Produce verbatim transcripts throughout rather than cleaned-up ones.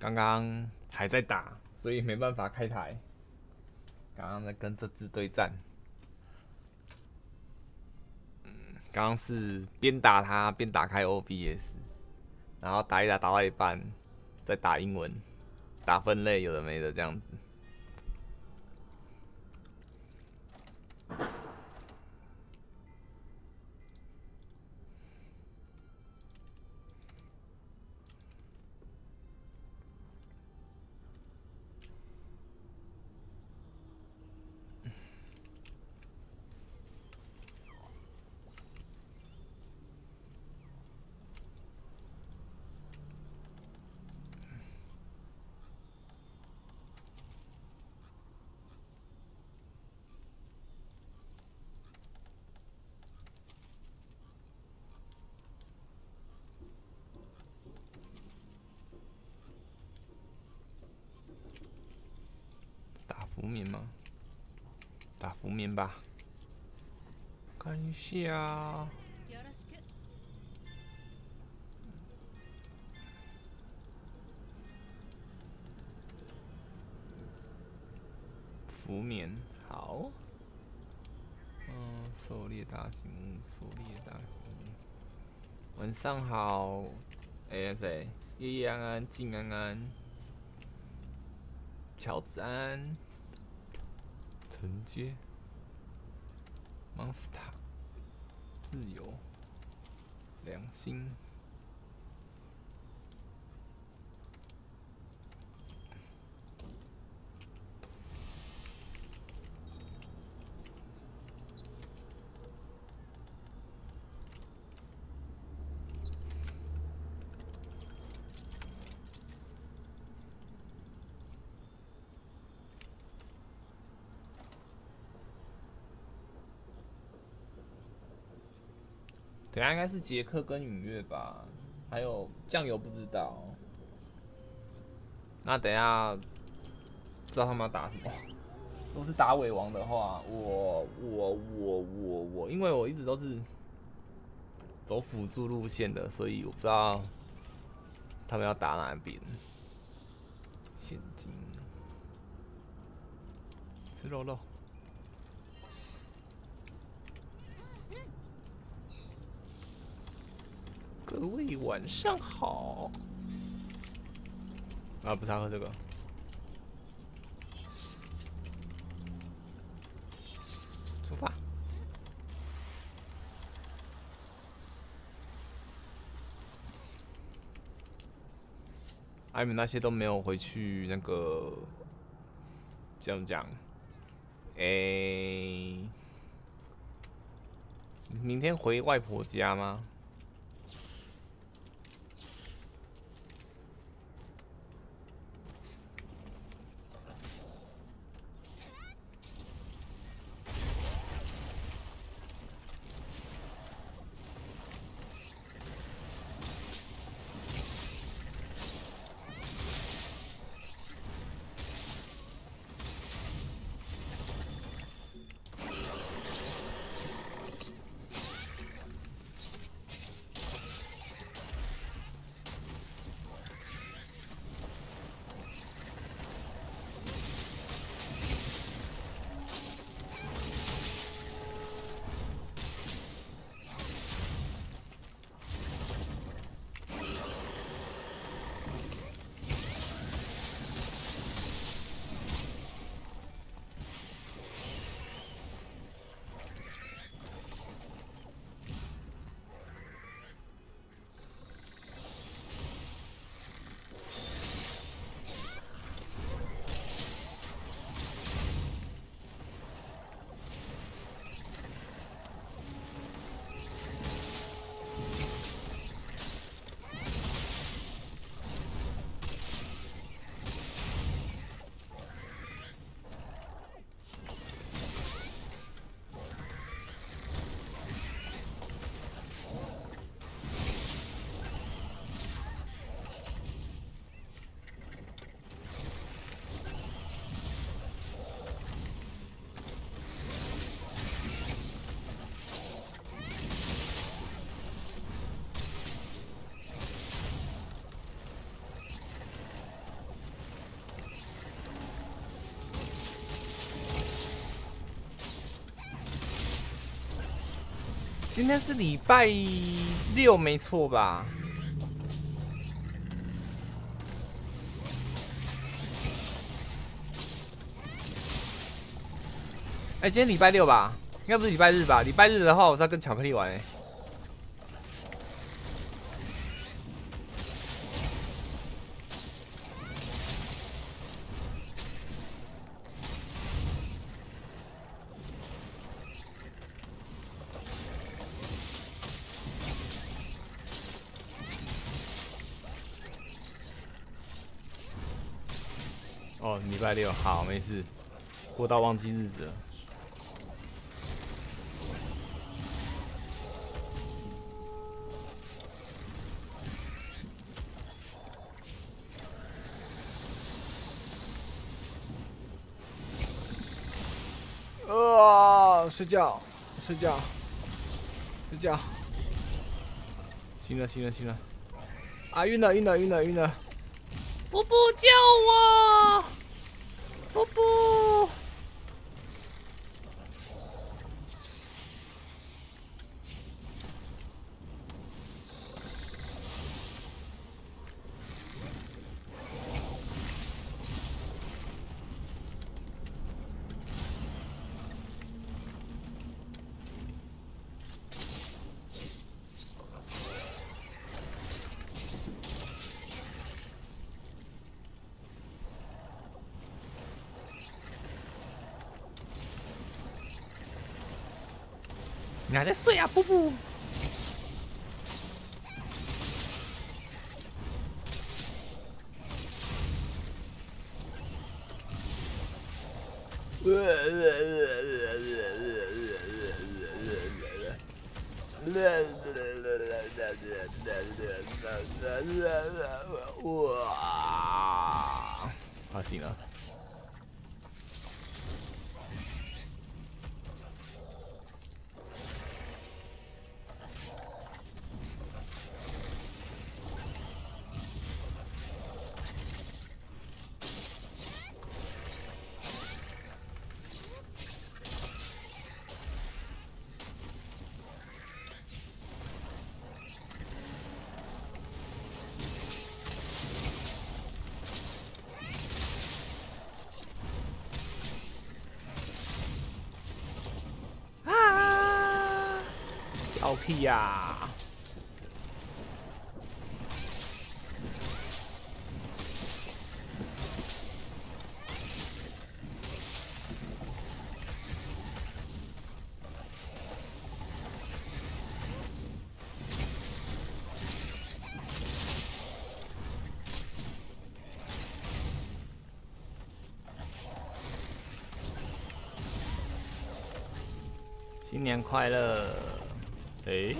刚刚还在打，所以没办法开台。刚刚在跟这只对战，刚刚是边打他边打开 O B S， 然后打一打打到一半，再打英文，打分类有的没的这样子。打浮棉吗？打浮棉吧。看一下。浮棉好。嗯，狩猎大型物，狩猎大型物。晚上好，哎谁？夜夜安安，静安安，乔治安，承接 ，Monster， 自由，良心。等下应该是杰克跟允月吧，还有酱油不知道。那等下不知道他们要打什么。如果是打尾王的话，我我我我我，因为我一直都是走辅助路线的，所以我不知道他们要打哪边。现金，吃肉肉。各位晚上好。啊，不是要喝这个。出发。啊，你们那些都没有回去那个，怎么讲？诶、欸，明天回外婆家吗？ 今天是礼拜六，没错吧？哎、欸，今天礼拜六吧？应该不是礼拜日吧？礼拜日的话，我是要跟巧克力玩、欸。哦，礼拜六，好，没事，过到忘记日子了。啊，睡觉，睡觉，睡觉。醒了，醒了，醒了。啊，晕了，晕了，晕了，晕了。布布救我！布布！你还在睡啊，布布？哇！好，醒了。叫屁呀、啊！新年快乐！哎、欸，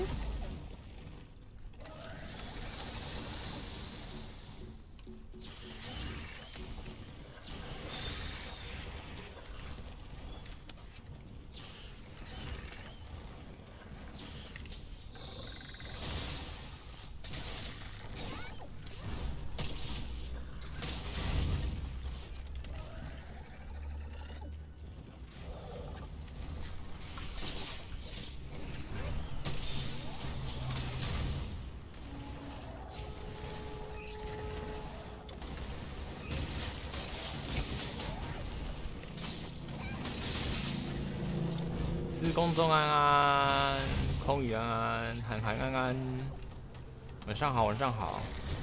是宫中安安，空宇安安，涵涵安安，晚上好，晚上好。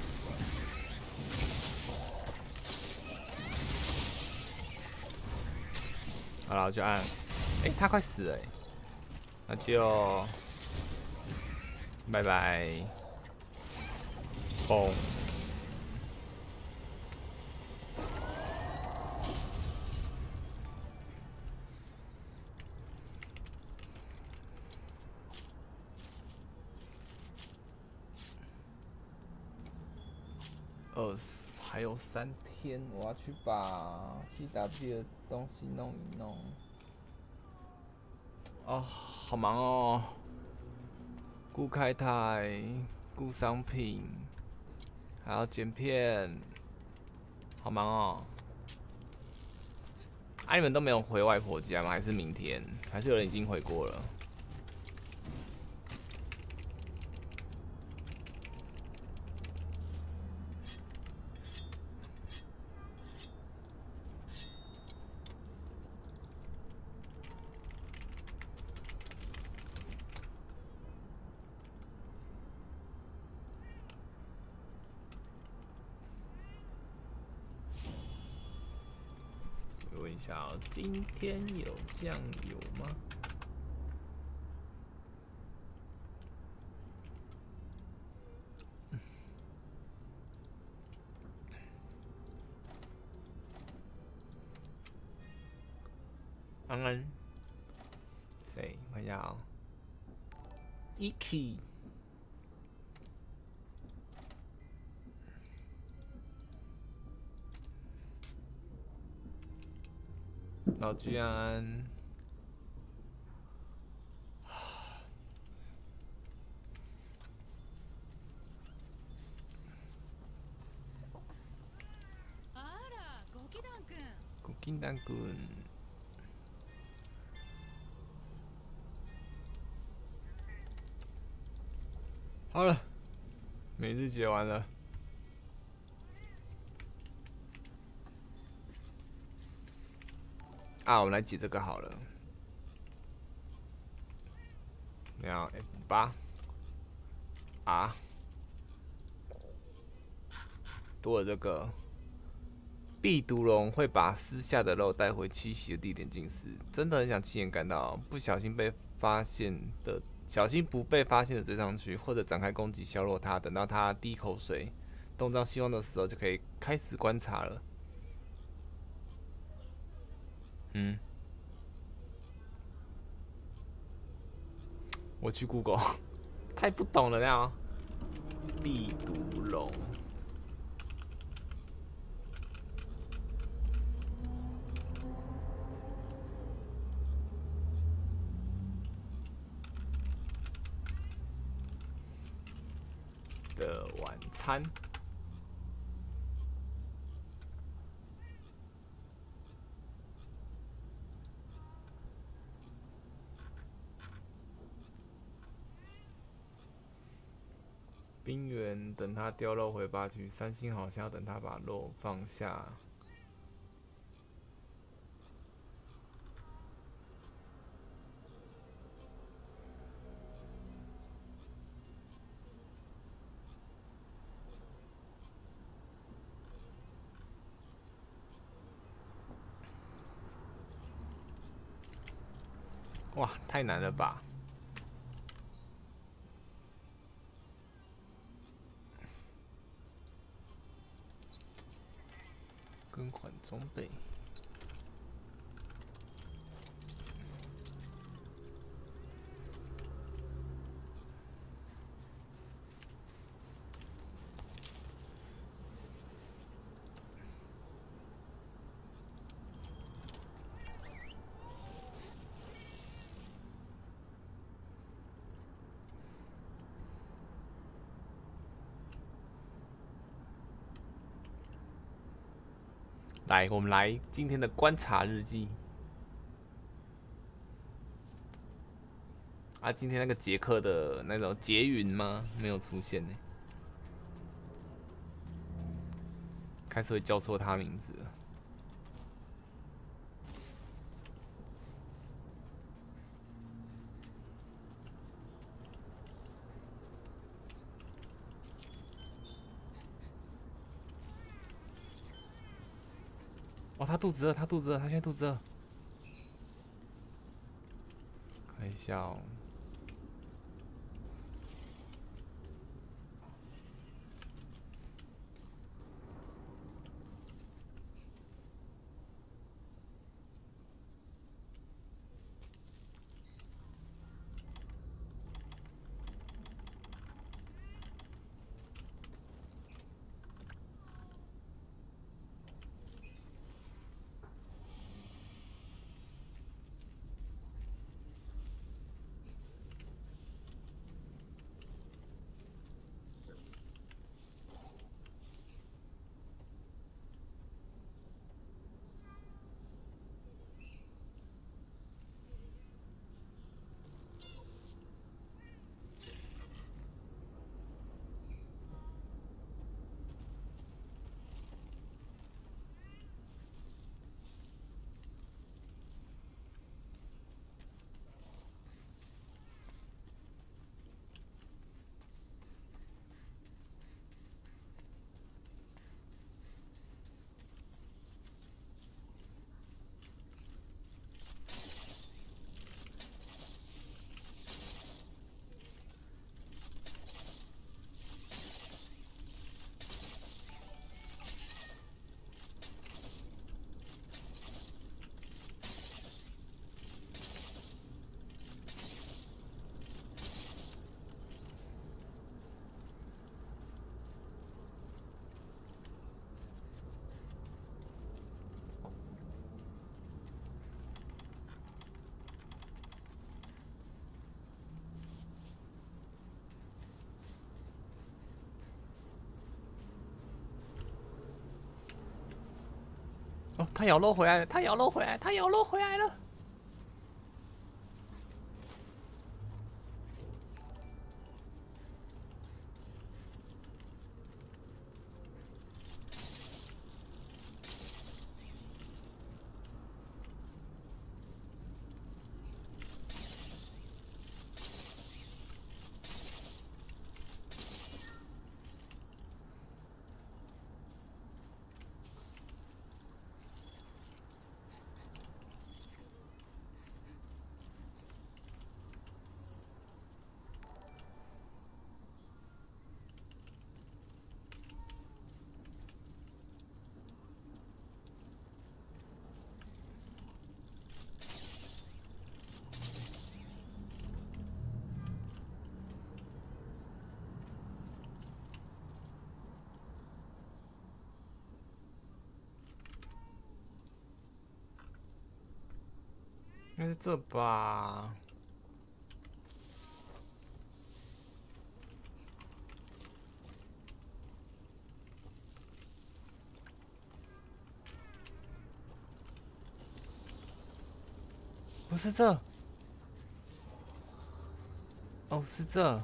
好了，我就按。哎、欸，他快死了、欸，那就拜拜。嘣。二十，还有三天，我要去把 C W 的东西弄一弄。哦，好忙哦，顾开台，顾商品，还要剪片，好忙哦。啊，你们都没有回外婆家吗？还是明天？还是有人已经回过了？ 一下哦，今天有酱油吗？安安，谁？我看一下哦 ，Iki。老居安，古金丹君，好了，每日解完了。啊，我们来解这个好了。然后 F 八 R 多了这个。必毒龙会把撕下的肉带回栖息的地点进食，真的很想亲眼看到，不小心被发现的，小心不被发现的追上去，或者展开攻击削弱它，等到它第一口水东张西望的时候，就可以开始观察了。嗯，我去 Google， 太不懂了那样。必毒龙。的晚餐。冰原等它掉肉回吧去，三星好像要等它把肉放下。哇，太难了吧！更换装备。来，我们来今天的观察日记。啊，今天那个杰克的那种捷云吗？没有出现呢。开始会叫错他名字了。哦，他肚子饿，他肚子饿，他现在肚子饿。看一下哦。 哦，他咬肉回来了，他咬肉回来，他咬肉回来了。应该是这吧？不是这？哦，是这。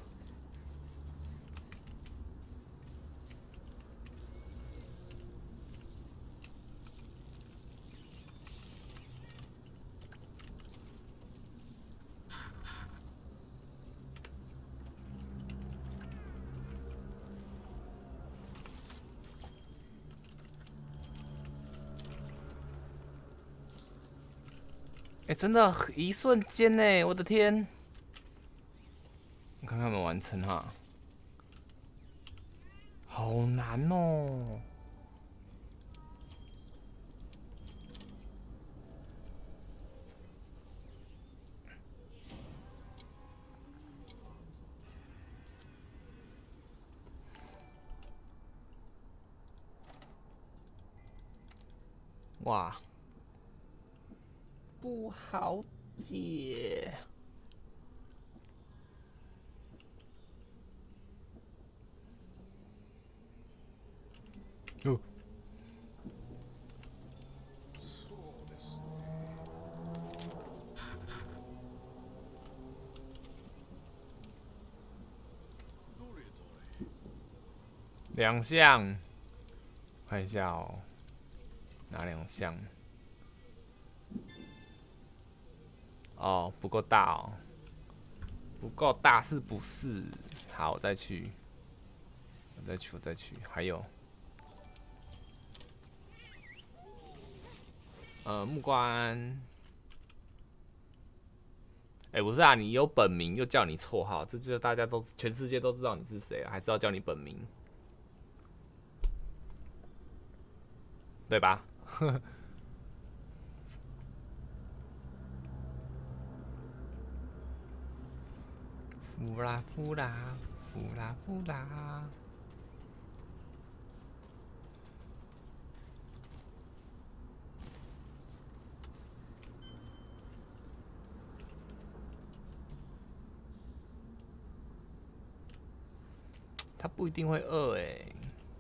哎、欸，真的，一瞬间呢！我的天！我看看有没有完成哈，好难哦。哇，不好解。哦，两项，看一下哦，哪两项？哦，不够大哦，不够大是不是？好，我再去，我再去，我再去。还有，呃，木瓜。哎、欸，不是啊，你有本名又叫你绰号，这就大家都全世界都知道你是谁了，还知道叫你本名，对吧？呼啦呼啦，呼啦呼啦。他不一定会饿哎、欸。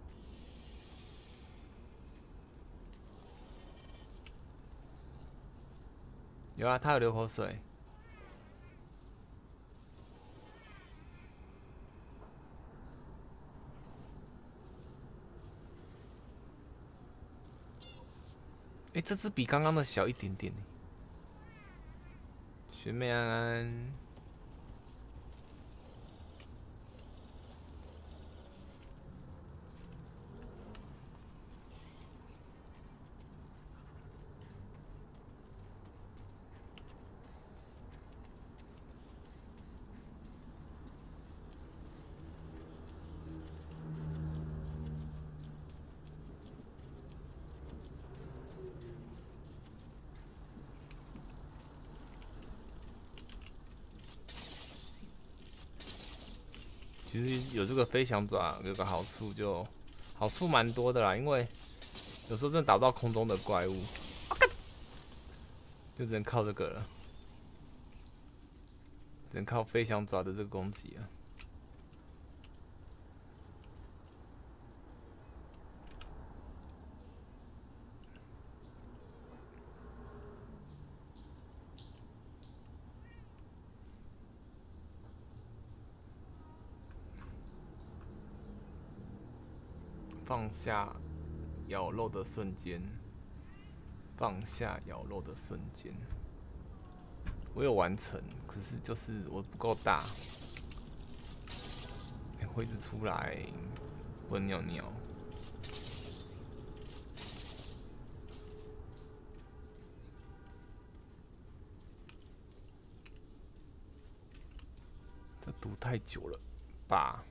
有啊，他有流口水。哎、欸，这只比刚刚的小一点点、欸。学妹安安。其实有这个飞翔爪有个好处就，好处蛮多的啦，因为有时候真的打不到空中的怪物，就只能靠这个了，只能靠飞翔爪的这个攻击了。 放下咬肉的瞬间，放下咬肉的瞬间，我有完成，可是就是我不够大，欸、会一直出来，不能尿尿。这读太久了吧？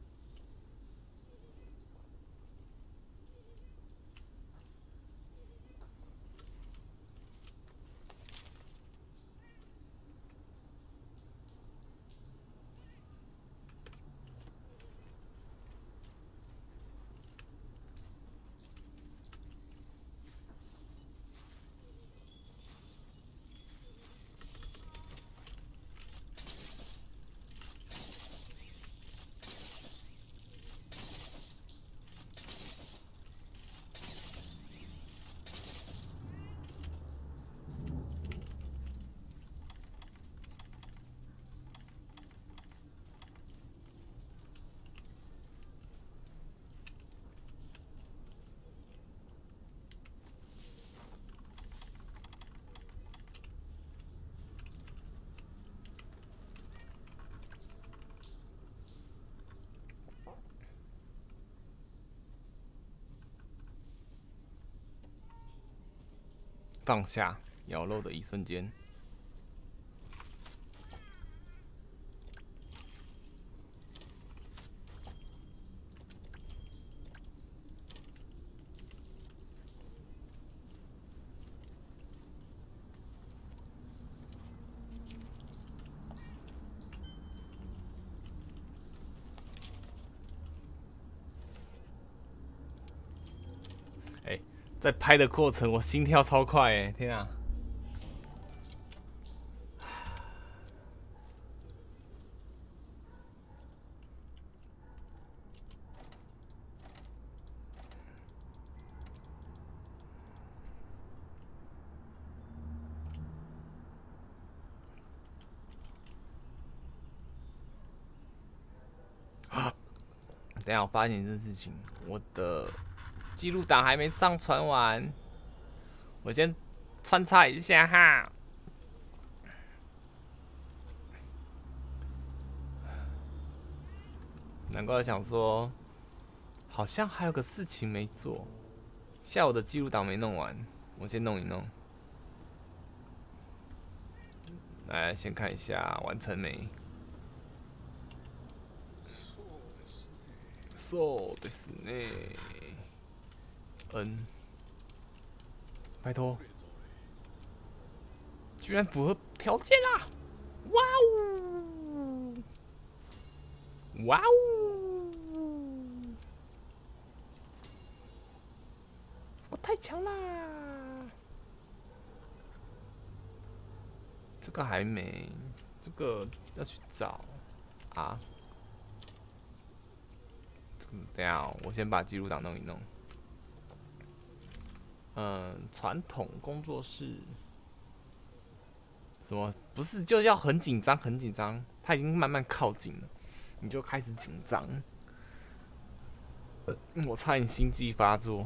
放下咬肉的一瞬间。哎、欸，在拍的过程，我心跳超快哎、欸！天啊！等一下，我发现一件事情，我的记录档还没上传完，我先穿插一下哈。难怪我想说，好像还有个事情没做，下午的记录档没弄完，我先弄一弄。来，先看一下完成没。そうですね。嗯，拜托，居然符合条件啦！哇哦，哇哦，我太强啦！这个还没，这个要去找啊。等一下、喔，我先把记录档弄一弄。嗯，传统工作室，什么不是就要很紧张，很紧张？他已经慢慢靠近了，你就开始紧张。我差点心悸发作。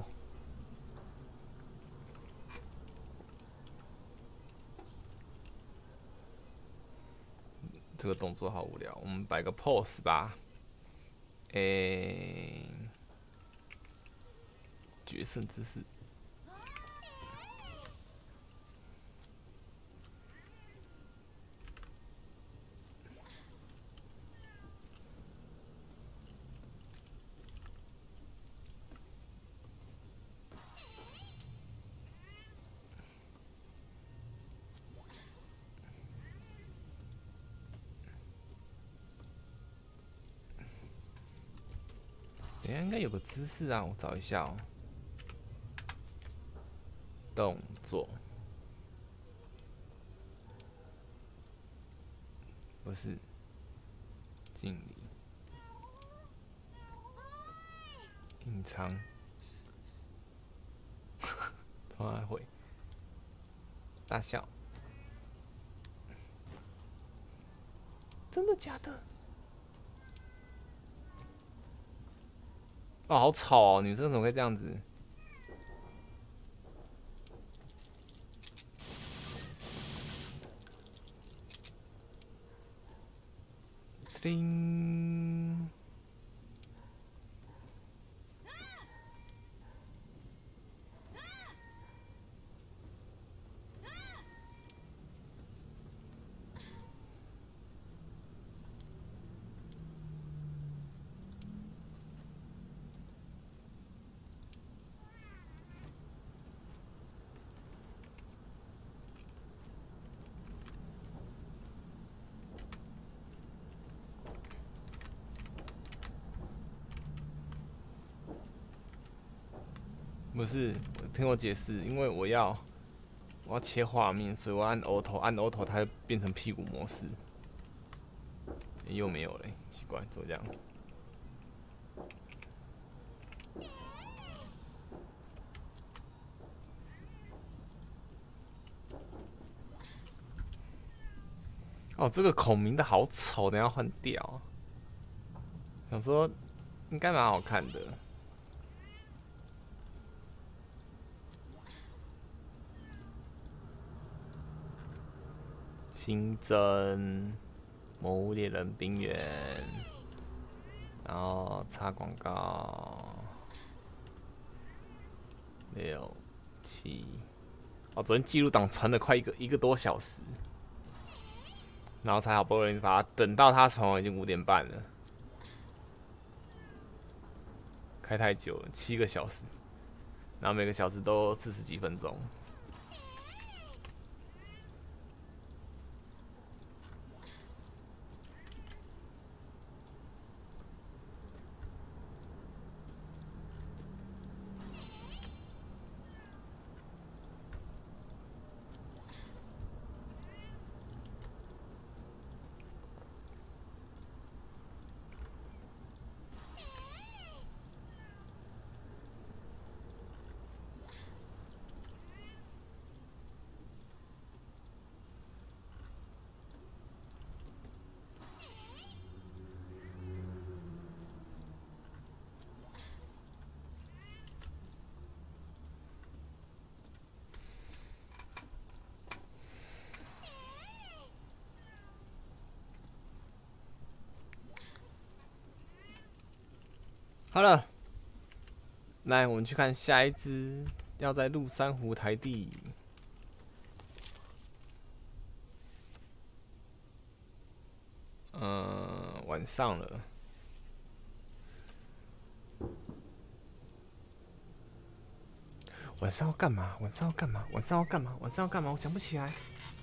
这个动作好无聊，我们摆个 pose 吧。诶、欸，决胜之势。等一下应该有个姿势啊，我找一下哦、喔。动作不是敬礼，隐藏，重来回，大笑，真的假的？ 哦，好吵哦！女生怎么会这样子？叮！不是，听我解释，因为我要我要切画面，所以我按 Auto， 按 Auto 它就变成屁股模式。欸、又没有嘞，奇怪，怎么这样？哦，这个孔明的好丑，等一下换掉。想说应该蛮好看的。新增魔物猎人冰原，然后插广告，六七，哦，昨天记录档传了快一个一个多小时，然后才好不容易把它等到它传，已经五点半了，开太久了，七个小时，然后每个小时都四十几分钟。好了，来，我们去看下一只，要在鹿山湖台地。嗯，晚上了。晚上要干嘛？晚上要干嘛？晚上要干嘛？晚上要干嘛？我想不起来。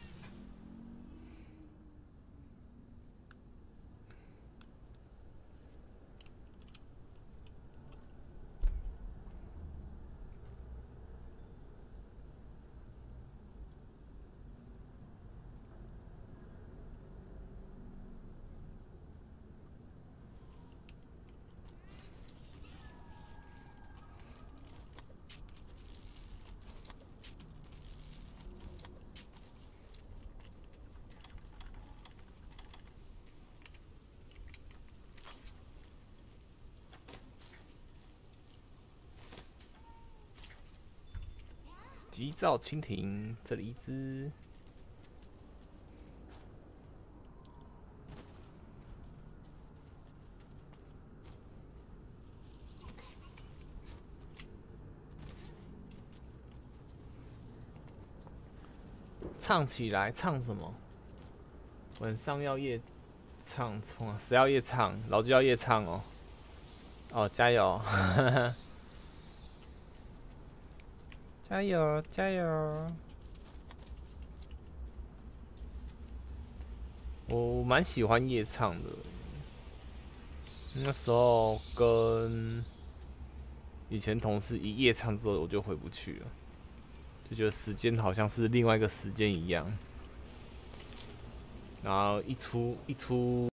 急躁蜻蜓，这里一只。唱起来，唱什么？晚上要夜唱，冲谁要夜唱？老子要夜唱哦！哦，加油！加油，加油！我蛮喜欢夜唱的，那时候跟以前同事一夜唱之后，我就回不去了，就觉得时间好像是另外一个时间一样。然后一出一出。